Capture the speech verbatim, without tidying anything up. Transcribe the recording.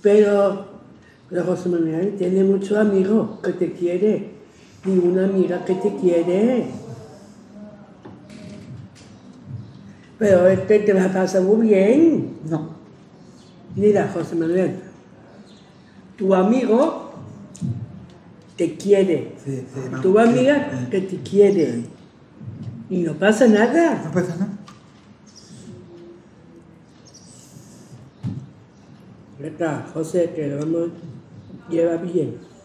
Pero, pero José Manuel tiene muchos amigos que te quiere y una amiga que te quiere. Pero es que te vas a pasar muy bien. No. Mira, José Manuel, tu amigo te quiere, Sí, sí, no, tu amiga sí, que te quiere. sí. Y no pasa nada. No pasa nada. Ya está, José, que lo vamos a llevar bien.